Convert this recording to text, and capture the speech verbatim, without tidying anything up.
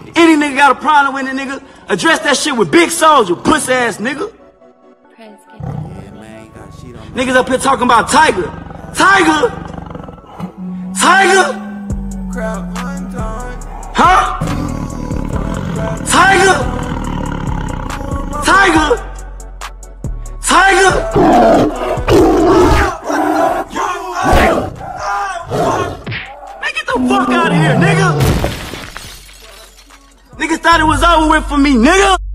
Any nigga got a problem with it, nigga, address that shit with Big Soldier, pussy ass nigga. Niggas up here talking about Tiger. Tiger? Tiger? Huh? Tiger? Tiger? Tiger? Man, get the fuck out of here, nigga. Niggas thought it was over with for me, nigga.